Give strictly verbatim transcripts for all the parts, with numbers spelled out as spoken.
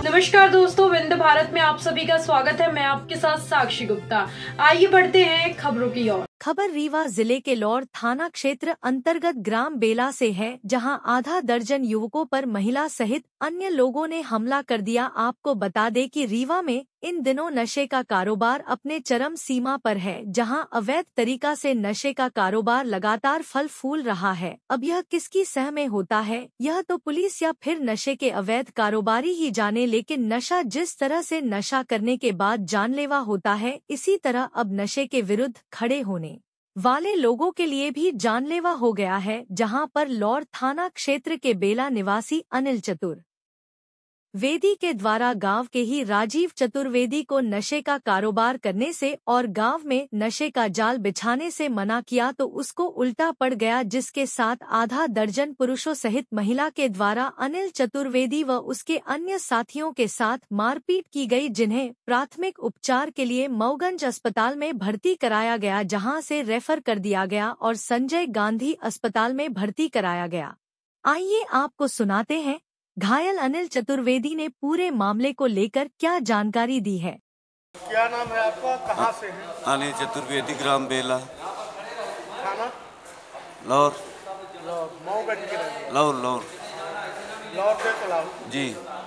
नमस्कार दोस्तों, विंध्य भारत में आप सभी का स्वागत है। मैं आपके साथ साक्षी गुप्ता। आइए बढ़ते हैं खबरों की ओर। खबर रीवा जिले के लौर थाना क्षेत्र अंतर्गत ग्राम बेला से है, जहां आधा दर्जन युवकों पर महिला सहित अन्य लोगों ने हमला कर दिया। आपको बता दें कि रीवा में इन दिनों नशे का कारोबार अपने चरम सीमा पर है, जहां अवैध तरीका से नशे का कारोबार लगातार फल फूल रहा है। अब यह किसकी सह में होता है, यह तो पुलिस या फिर नशे के अवैध कारोबारी ही जाने, लेकिन नशा जिस तरह से नशा करने के बाद जानलेवा होता है, इसी तरह अब नशे के विरुद्ध खड़े होने वाले लोगों के लिए भी जानलेवा हो गया है। जहां पर लौर थाना क्षेत्र के बेला निवासी अनिल चतुर वेदी के द्वारा गांव के ही राजीव चतुर्वेदी को नशे का कारोबार करने से और गांव में नशे का जाल बिछाने से मना किया तो उसको उल्टा पड़ गया, जिसके साथ आधा दर्जन पुरुषों सहित महिला के द्वारा अनिल चतुर्वेदी व उसके अन्य साथियों के साथ मारपीट की गई, जिन्हें प्राथमिक उपचार के लिए मऊगंज अस्पताल में भर्ती कराया गया, जहां से रेफर कर दिया गया और संजय गांधी अस्पताल में भर्ती कराया गया। आइए आपको सुनाते हैं घायल अनिल चतुर्वेदी ने पूरे मामले को लेकर क्या जानकारी दी है। क्या नाम है आपका, कहाँ से है? अनिल चतुर्वेदी, ग्राम बेला, थाना लौर लौर मऊगंज के रहने लौर लौर लौर से चलाओ जी।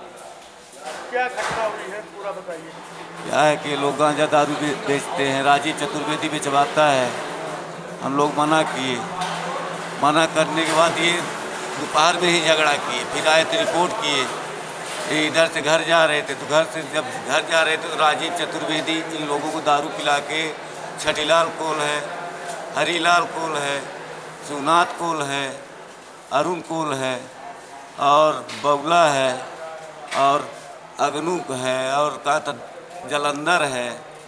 क्या घटना हुई है, पूरा बताइए। क्या है कि लोग गांजा दारू बे- बेचते हैं, राजीव चतुर्वेदी बेचवाता है। हम लोग मना किए, मना करने के बाद ये दोपहर में ही झगड़ा किए, फिर आए तो रिपोर्ट किए। ये इधर से घर जा रहे थे तो घर से जब घर जा रहे थे तो राजीव चतुर्वेदी इन लोगों को दारू पिला के, छठीलाल कोल है, हरीलाल कोल है, शिवनाथ कोल है, अरुण कोल है और बबला है और अगनूक है और का था जलंधर है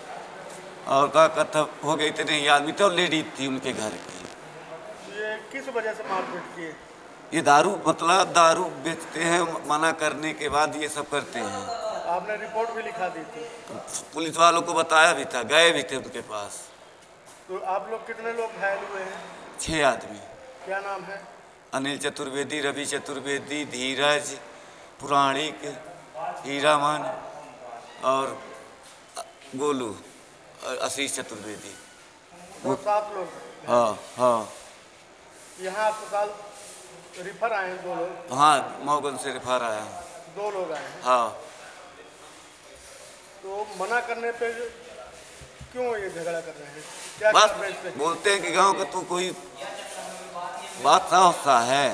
और का कथा हो गई इतने आदमी तो लेडीज थी उनके घर की। ये किस वजह से मारपीट किए? ये दारू मतलब दारू बेचते हैं, मना करने के बाद ये सब करते हैं। आपने रिपोर्ट भी लिखा दी थी? पुलिस वालों को बताया भी था, गए भी थे उनके पास। तो आप लोग कितने लोग घायल हुए हैं? छह आदमी। क्या नाम है? अनिल चतुर्वेदी, रवि चतुर्वेदी, धीरज, पुराणिक, हीरामन और गोलू और आशीष चतुर्वेदी। वो सात लोग? हाँ हाँ यहाँ अस्पताल रिफर आए हैं दो लोग? हाँ, मऊगंज से रिफर आया। दो लोग आए हैं। हाँ। तो मना करने पे क्यों ये झगड़ा कर रहे हैं? क्या बस कर रहे हैं इस पे? बोलते हैं कि गांव का तू कोई बात समझता है।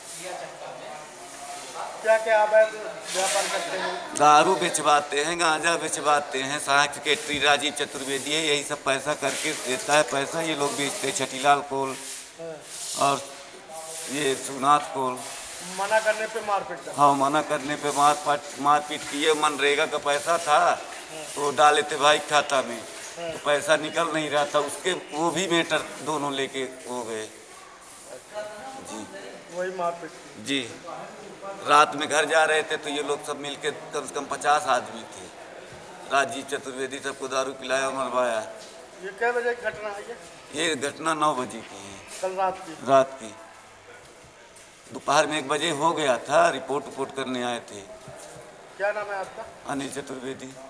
क्या क्या अवैध व्यापार करते हैं? दारू बेचवाते हैं, गांजा बेचवाते हैं। सहायक सेक्रेटरी राजीव चतुर्वेदी है, यही सब पैसा करके देता है। पैसा ये लोग बेचते हैं, छठीलाल कोल और ये शिवनाथ कोल। मना करने पे मारपीट कर? हाँ, मना करने पे मार मारपीट किए। मनरेगा का पैसा था तो डाले थे भाई खाता में, तो पैसा निकल नहीं रहा था, उसके वो भी मैटर दोनों लेके हो गए जी। वही मारपीट की? जी, रात में घर जा रहे थे तो ये लोग सब मिलके कम से कम पचास आदमी थे। राजीव चतुर्वेदी सबको दारू पिलाया और मरवाया। ये क्या बजे की घटना है? ये ये घटना नौ बजे की है, कल रात की? रात की। दोपहर में एक बजे हो गया था, रिपोर्ट रिपोर्ट करने आए थे। क्या नाम है आपका? अनिल चतुर्वेदी।